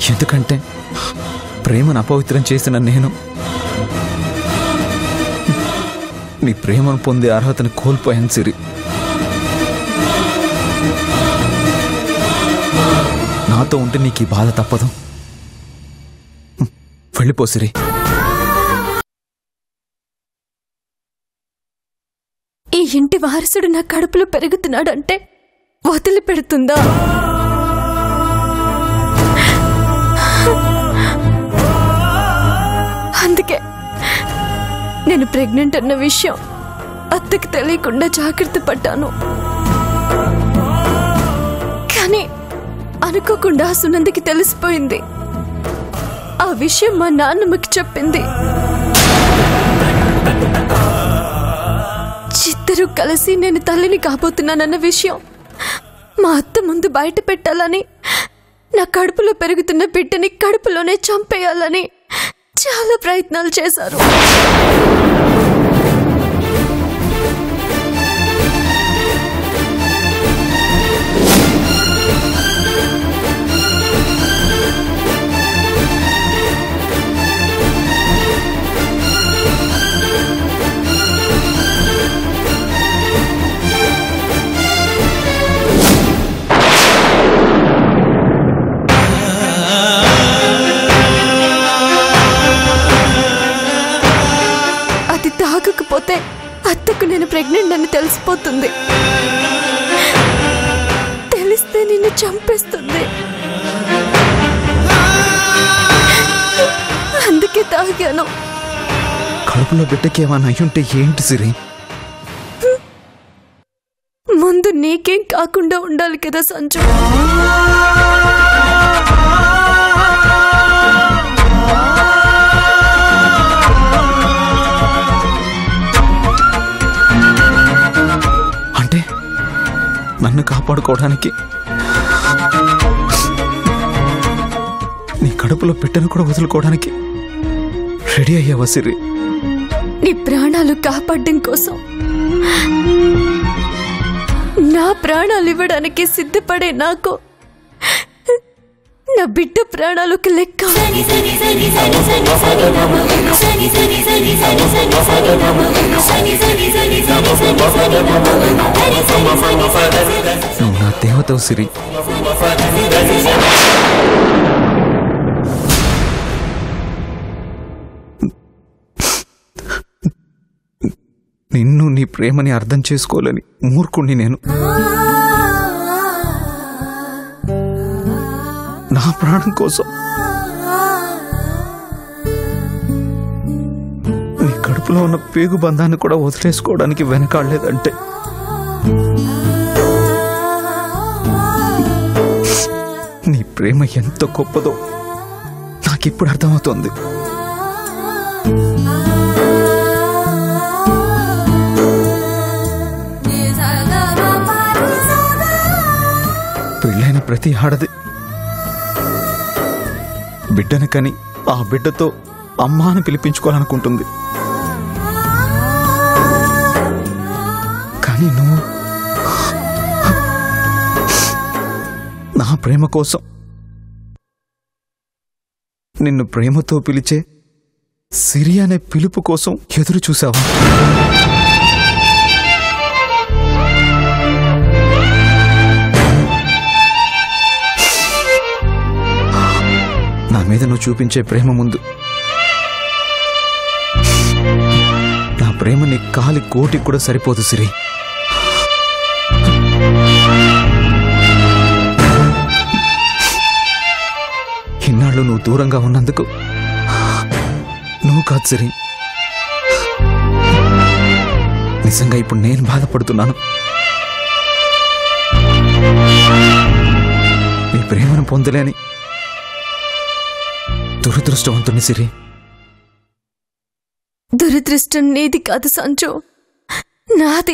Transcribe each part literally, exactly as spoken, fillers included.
ఎందుకంటే ప్రేమను అపవిత్రం చేసిన నేను నీ ప్రేమను పొందే అర్హతను కోల్పోయాను సిరి. నాతో ఉంటే నీకు ఈ బాధ తప్పదు. వెళ్ళిపో సిరి. ఈ ఇంటి వారసుడు నా కడుపులో పెరుగుతున్నాడంటే వదిలిపెడుతుందా? అందుకే నేను ప్రెగ్నెంట్ అన్న విషయం అత్తకి తెలియకుండా జాగ్రత్త పడ్డాను. కానీ అనుకోకుండా సునందకి తెలిసిపోయింది. ఆ విషయం మా నాన్నమ్మకి చెప్పింది. ఇద్దరు కలిసి నేను తల్లిని కాబోతున్నానన్న విషయం మా అత్త ముందు బయట పెట్టాలని, నా కడుపులో పెరుగుతున్న బిడ్డని కడుపులోనే చంపేయాలని చాలా ప్రయత్నాలు చేశారు. తాగకపోతే అత్తకు నేను ప్రెగ్నెంట్ అని తెలిసిపోతుంది. తెలిస్తే నిన్ను చంపేస్తుంది. అందుకే తాగాను. కడుపులో బిడ్డకి ఏమైనా అయ్యుంటే ఏంటి సిరి? ముందు నీకేం కాకుండా ఉండాలి కదా సంజు. నన్ను కాపాడుకోవడానికి నీ కడుపులో బిడ్డను కూడా వదులుకోవడానికి రెడీ అయ్యావా సిరి? నీ ప్రాణాలు కాపాడడం కోసం నా ప్రాణాలు ఇవ్వడానికి సిద్ధపడే నాకు నా బిడ్డ ప్రాణాలకు లెక్క. నువ్వు నా దేవతవు సిరి. నిన్ను నీ ప్రేమని అర్థం చేసుకోలేని మూర్ఖుణ్ణి నేను. నా ప్రాణం కోసం నీ కడుపులో ఉన్న పేగు బంధాన్ని కూడా వదిలేసుకోవడానికి వెనకాడలేదంటే నీ ప్రేమ ఎంత గొప్పదో నాకిప్పుడు అర్థమవుతోంది. పెళ్ళైన ప్రతి ఆడది బిడ్డను కని ఆ బిడ్డతో అమ్మ అని పిలిపించుకోవాలనుకుంటుంది. కానీ నువ్వు నా ప్రేమ కోసం నిన్ను ప్రేమతో పిలిచే సిరి అనే పిలుపు కోసం ఎదురు చూసావా? నా మీద నువ్వు చూపించే ప్రేమ ముందు నా ప్రేమ నీ కాలి కోటికి కూడా సరిపోదు సిరి. ఇన్నాళ్ళు నువ్వు దూరంగా ఉన్నందుకు నువ్వు కాదు సిరి, నిజంగా ఇప్పుడు నేను బాధపడుతున్నాను. నీ ప్రేమను పొందలేని దురదృష్టవంతుని సిరి. దురదృష్టం నీది కాదు సంజు, నాది.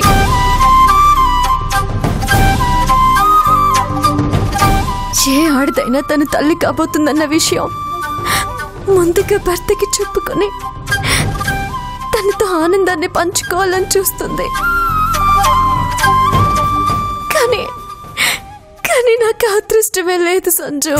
ఏ ఆడదైనా తన తల్లి కాబోతుందన్న విషయం ముందుగా భర్తకి చెప్పుకొని తనతో ఆనందాన్ని పంచుకోవాలని చూస్తుంది. కానీ కానీ నాకు అదృష్టమే లేదు సంజు.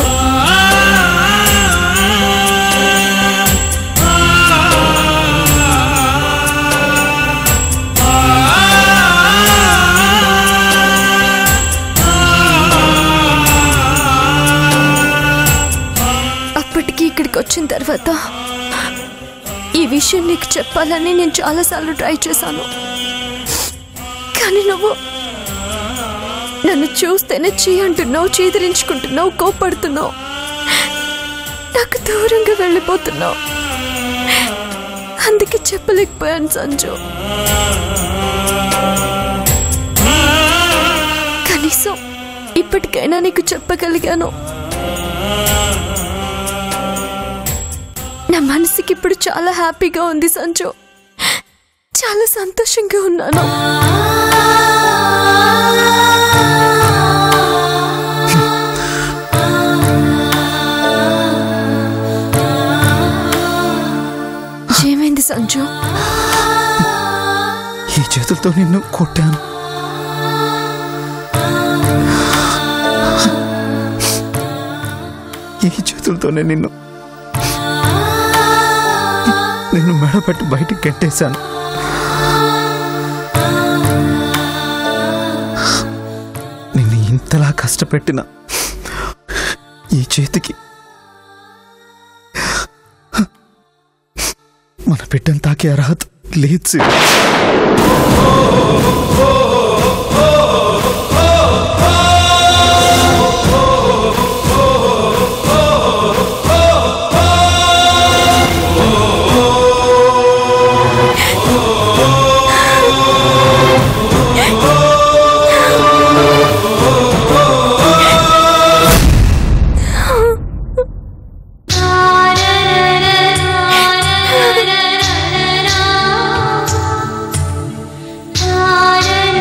అప్పటికి ఇక్కడికి వచ్చిన తర్వాత ఈ విషయం నీకు చెప్పాలని నేను చాలాసార్లు ట్రై చేశాను. కానీ నువ్వు నన్ను చూస్తేనే చీ అంటున్నావు, చీదరించుకుంటున్నావు, కోపడుతున్నావు, నాకు దూరంగా వెళ్ళిపోతున్నావు. అందుకే చెప్పలేకపోయాను సంజు. కనీసం ఇప్పటికైనా నీకు చెప్పగలిగాను. నా మనసుకి ఇప్పుడు చాలా హ్యాపీగా ఉంది సంజు, చాలా సంతోషంగా ఉన్నాను. ఏమైంది సంజు? ఈ చేతులతో నిన్ను కొట్టాను. ఈ చేతులతోనే నిన్ను నిన్ను మెడపట్టి బయటికి కట్టేశాను. నిన్ను ఇంతలా కష్టపెట్టిన ఈ చేతికి మన బిడ్డను తాకే అర్హత లేదు శివ. na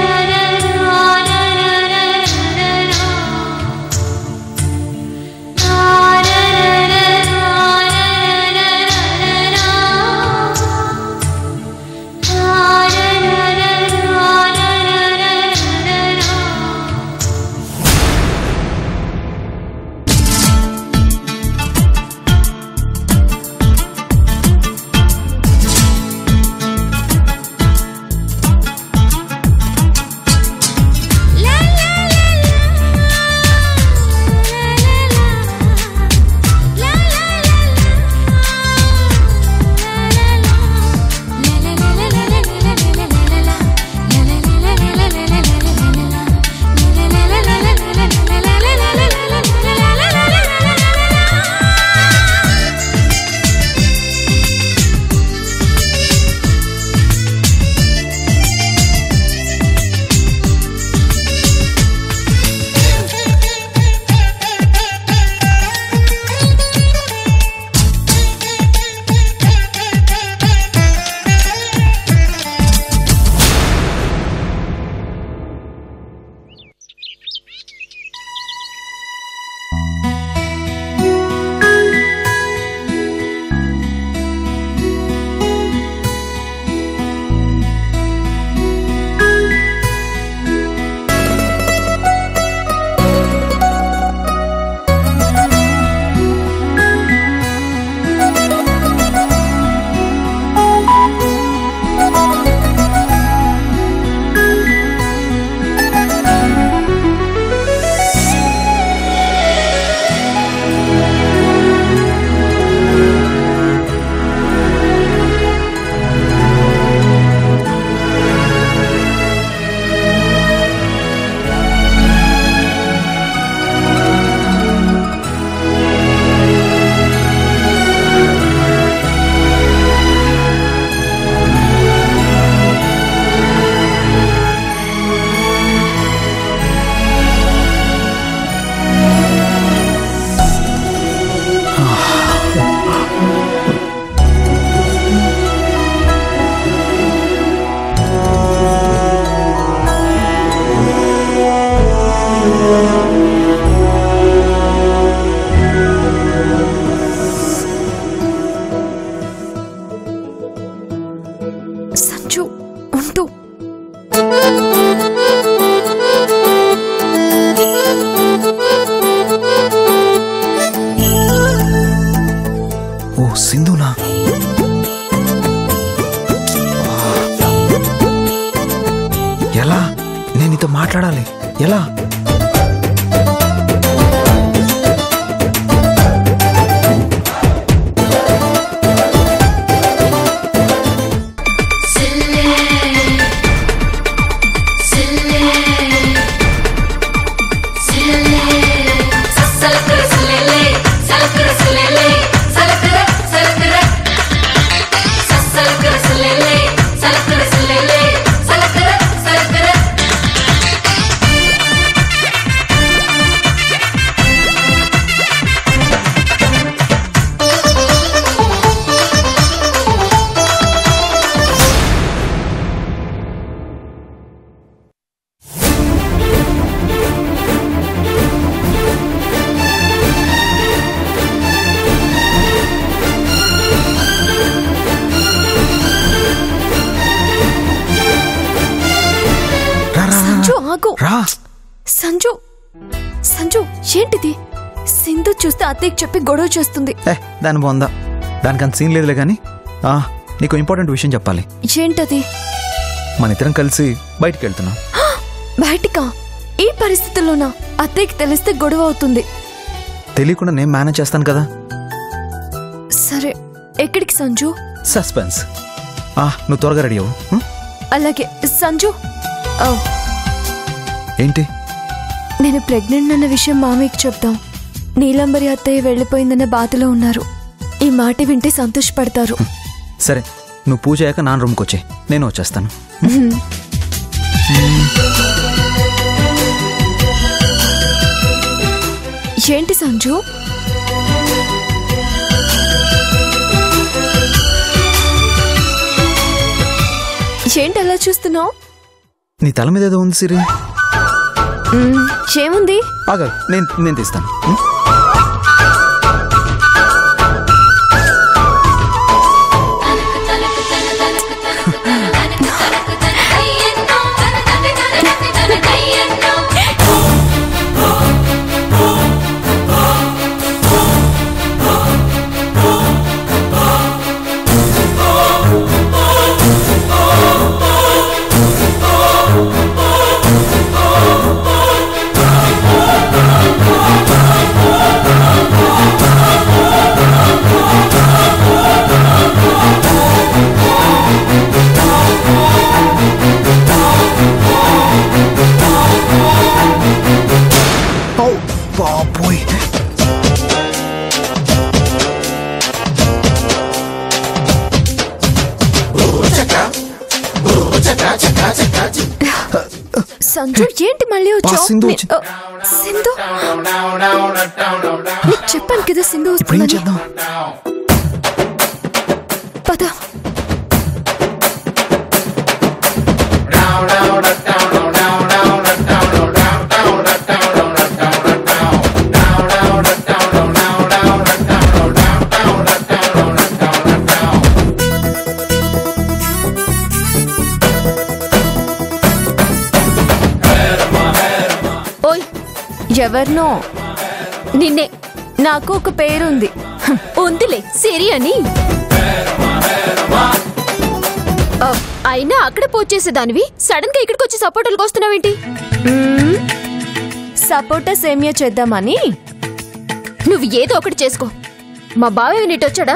మాట్లాడాలి. ఎలా? సంజు సంజు ఏంటిది? సింధు చూస్తే అత్తయ్యకి చెప్పి గొడవ చేస్తుంది. దాని బాగుందా? దానికంత సీన్ లేదులే గాని నీకు ఇంపార్టెంట్ విషయం చెప్పాలి. ఏంటది? మన ఇద్దరం కలిసి బయటికి వెళ్తున్నాం. బయటికా? ఈ పరిస్థితుల్లోనా? అత్తయ్యకి తెలిస్తే గొడవ అవుతుంది. తెలియకుండా నేను మేనేజ్ చేస్తాను కదా. సరే, ఎక్కడికి సంజు? సస్పెన్స్. నువ్వు త్వరగా రెడీ అవ్వు. అలాగే సంజు. ఏంటి? నేను ప్రెగ్నెంట్ అన్న విషయం మామయ్యకి చెప్దాం. నీలంబరి అత్తయ్య వెళ్ళిపోయిందన్న బాధలో ఉన్నారు. ఈ మాట వింటే సంతోషపడతారు. సరే, నువ్వు పూజ అయ్యాక నాన్న రూమ్కి వచ్చే, నేను వచ్చేస్తాను. ఏంటి సంజు? ఏంటి అలా చూస్తున్నావు? నీ తల మీద ఏదో ఉంది సిరి. ఏముంది? ఆగా, నేను నేను తీస్తాను. సంజు, ఏంటి మళ్ళీ వచ్చావు? సింధు, నీకు చెప్పాను కదా సింధు వస్తుందని. పద. ఎవరినో? నిన్నే. నాకు ఒక పేరుంది. ఉందిలే, సిరి అని. అయినా అక్కడ పోచేసేదానివి సడన్ గా ఇక్కడికి వచ్చి సపోర్టర్లకు వస్తున్నావేంటి? సపోర్టర్ సేమియా చేద్దామని. నువ్వు ఏదో ఒకటి చేసుకో. మా బావ నీటి వచ్చాడా?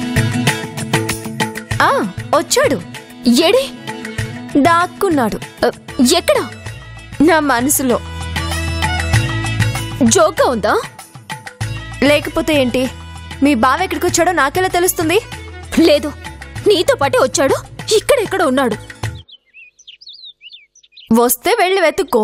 ఆ వచ్చాడు. ఏడే? దాక్కున్నాడు. ఎక్కడ? నా మనసులో. జోక్గా ఉందా? లేకపోతే ఏంటి? మీ బావ ఎక్కడికి వచ్చాడో నాకెలా తెలుస్తుంది? లేదు, నీతో పాటే వచ్చాడు. ఇక్కడెక్కడ ఉన్నాడు. వస్తే వెళ్ళి వెతుక్కో.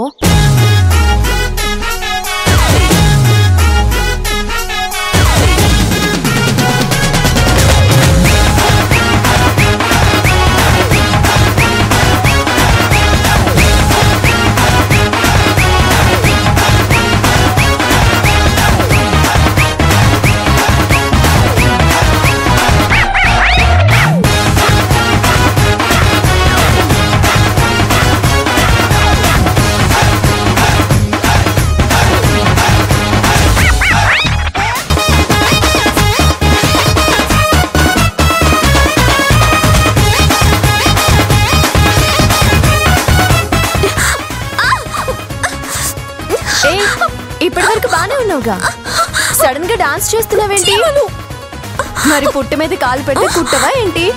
మామూలుగా సడన్ గా డాన్స్ చేస్తున్నావేంటి? మరి పుట్ట మీద కాలు పెడితే కుట్టవా ఏంటి?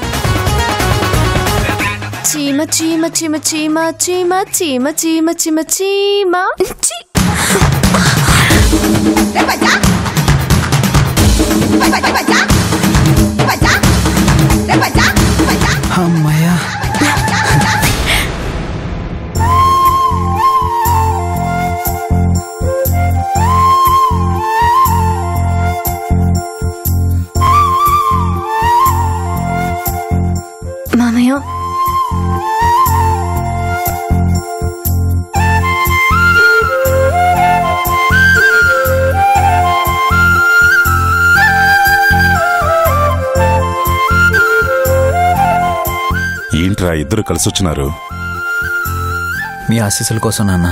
చీమ చీమ చీమ చీమ చీమ చీమ చీమ చీమ చీమ అమ్మయ్యా మామయ్య ఏంట్రా ఇద్దరు కలిసి వచ్చినారు? మీ ఆశీస్సుల కోసం నాన్న.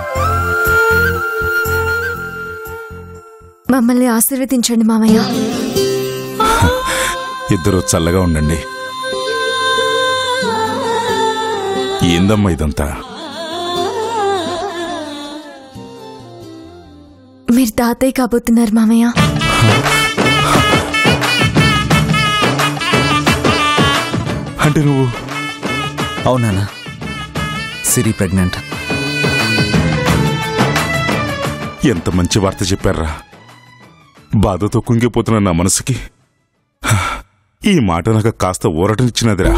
మమ్మల్ని ఆశీర్వదించండి మామయ్య. ఇద్దరు చల్లగా ఉండండి. ఏందమ్మా ఇదంతా? మీరు తాతయ్య కాబోతున్నారు మామయ్య. అంటే నువ్వు? అవునా? సిరి ప్రెగ్నెంట్. ఎంత మంచి వార్త చెప్పారా! బాధతో కుంగిపోతున్న నా మనసుకి ఈ మాట నాకు కాస్త ఊరటనిచ్చినదిరా.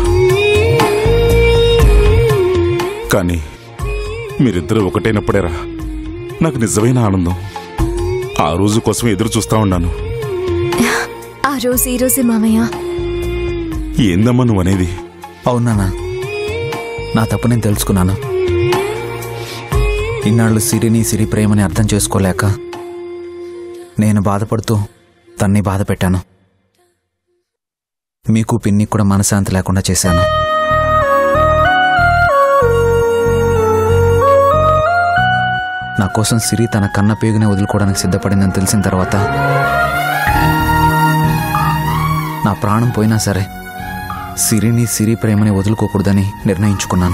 కానీ మీరిద్దరూ ఒకటైనప్పుడేరా నాకు నిజమైన ఆనందం. ఆ రోజు కోసం ఎదురు చూస్తా ఉన్నాను. ఆ రోజు ఈ రోజే మామయ్య. ఏందమ్మా నువ్వు అనేది? అవునా? నా తప్పు నేను తెలుసుకున్నాను. ఇన్నాళ్ళు సిరిని సిరి ప్రేమని అర్థం చేసుకోలేక నేను బాధపడుతూ తన్ని బాధ పెట్టాను. మీకు పిన్ని కూడా మనశ్శాంతి లేకుండా చేశాను. నా కోసం సిరి తన కన్న పేగునే వదులుకోవడానికి సిద్ధపడిందని తెలిసిన తర్వాత నా ప్రాణం పోయినా సరే సిరిని సిరి ప్రేమని వదులుకోకూడదని నిర్ణయించుకున్నాను.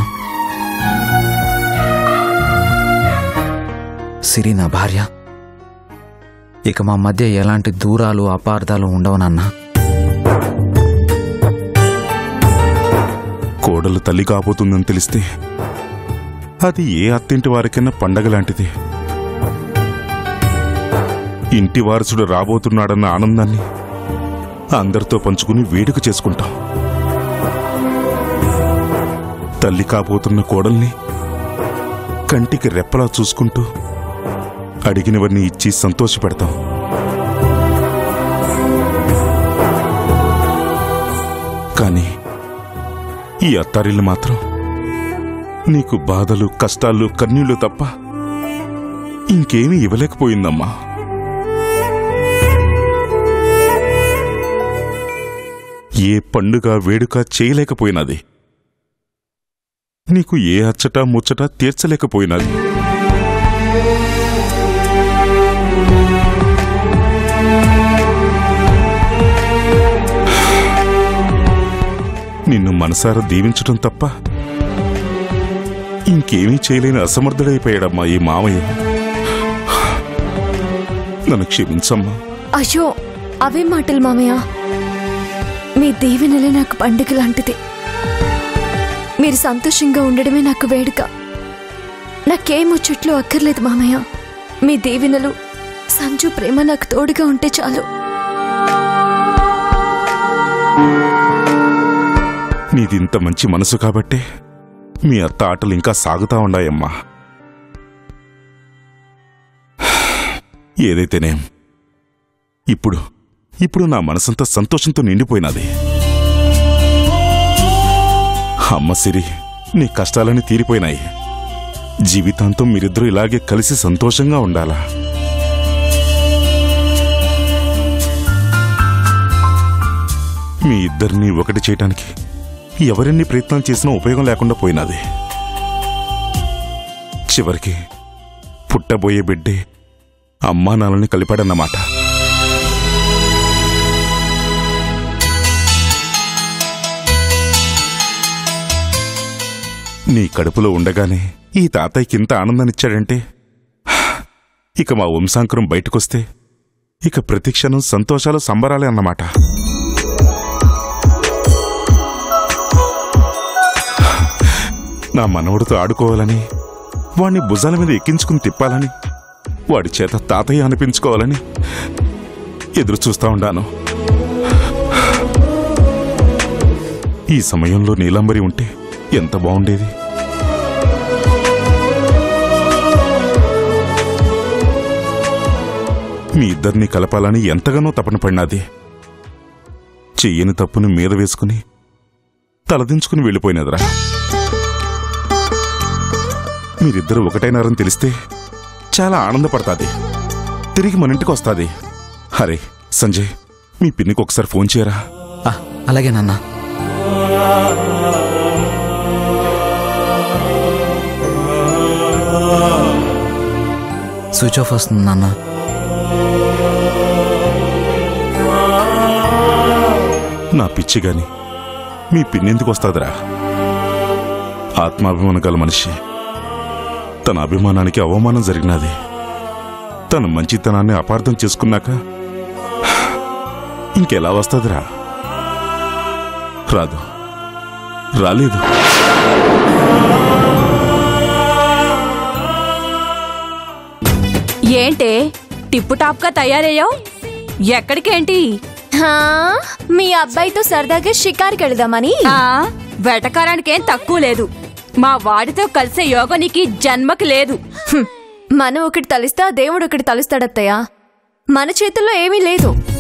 సిరి నా భార్య. ఇక మా మధ్య ఎలాంటి దూరాలు అపార్థాలు ఉండవు నాన్న. కోడలు తల్లి కాబోతుందని తెలిస్తే అది ఏ అత్తింటి వారికైనా పండగ లాంటిది. ఇంటి వారసుడు రాబోతున్నాడన్న ఆనందాన్ని అందరితో పంచుకుని వేడుక చేసుకుంటాం. తల్లి కాబోతున్న కోడల్ని కంటికి రెప్పలా చూసుకుంటూ అడిగినవన్నీ ఇచ్చి సంతోషపెడతాం. కానీ ఈ అత్తారిల్లు మాత్రం నీకు బాధలు కష్టాలు కన్నీళ్లు తప్ప ఇంకేమీ ఇవ్వలేకపోయిందమ్మా. ఏ పండుగ వేడుక చేయలేకపోయినది. నీకు ఏ అచ్చట ముచ్చట తీర్చలేకపోయినది. నిన్ను మనసారా దీవించటం తప్ప ఇంకేమీ చేయలేని అసమర్థుడైపోయాడమ్మా ఈ మామయ్య. నన్ను క్షమించమ్మా. అయ్యో అవే మాటలు మామయ్య. మీ దీవెనలే నాకు పండుగ లాంటిది. మీరు సంతోషంగా ఉండడమే నాకు వేడుక. నాకేమొచ్చట్లు అక్కర్లేదు మామయ్య. మీ దీవెనలు సంజు ప్రేమ నాకు తోడుగా ఉంటే చాలు. నీదింత మంచి మనసు కాబట్టే మీ అత్త ఆటలు ఇంకా సాగుతా ఉండాయమ్మా. ఏదైతేనేం ఇప్పుడు ఇప్పుడు నా మనసంతా సంతోషంతో నిండిపోయినది. అమ్మ సిరి, నీ కష్టాలన్నీ తీరిపోయినాయి. జీవితాంతం మీరిద్దరూ ఇలాగే కలిసి సంతోషంగా ఉండాలా. మీ ఇద్దరినీ ఒకటి చేయటానికి ఎవరెన్ని ప్రయత్నాలు చేసినా ఉపయోగం లేకుండా పోయినది. చివరికి పుట్టబోయే బిడ్డే అమ్మా నాన్నని కలిపాడన్నమాట. నీ కడుపులో ఉండగానే ఈ తాతయ్యకి ఇంత ఆనందాన్నిచ్చాడంటే ఇక మా వంశాంకురం బయటకొస్తే ఇక ప్రతి క్షణం సంతోషాలు సంబరాలే అన్నమాట. నా మనవడితో ఆడుకోవాలని, వాణ్ణి భుజాల మీద ఎక్కించుకుని తిప్పాలని, వాడి చేత తాతయ్య అనిపించుకోవాలని ఎదురు చూస్తా ఉండాను. ఈ సమయంలో నీలంబరి ఉంటే ఎంత బాగుండేది. మీ ఇద్దరిని కలపాలని ఎంతగానో తపన పడినాది. చెయ్యని తప్పుని మీద వేసుకుని తలదించుకుని వెళ్ళిపోయినదిరా. మీరిద్దరూ ఒకటైనారని తెలిస్తే చాలా ఆనందపడతాది. తిరిగి మన ఇంటికి వస్తాది. హరే సంజయ్, మీ పిన్నికి ఒకసారి ఫోన్ చేయరా? ఆ, అలాగే నాన్న. స్విచ్ ఆఫ్ వస్తుంది నాన్న. నా పిచ్చి గాని మీ పిన్నెందుకు వస్తాదిరా? ఆత్మాభిమానం గల మనిషి. తన అభిమానానికి అవమానం జరిగినది. తన మంచితనాన్ని అపార్థం చేసుకున్నాక ఇంకెలా వస్తాదిరా? రాదు, రాలేదు. ఏంటే టిప్పు టాప్ గా తయారయ్యావు? ఎక్కడికేంటి? హా, మీ అబ్బాయితో సరదాగా షికారుకి వెళదామని. ఆ, వెటకారానికేం తక్కువ లేదు. మా వాడితో కలిసే యోగం నీకు జన్మకి లేదు. మనం ఒకటి తలిస్తే ఆ దేవుడు ఒకటి తలుస్తాడత్తయ్య. మన చేతుల్లో ఏమీ లేదు.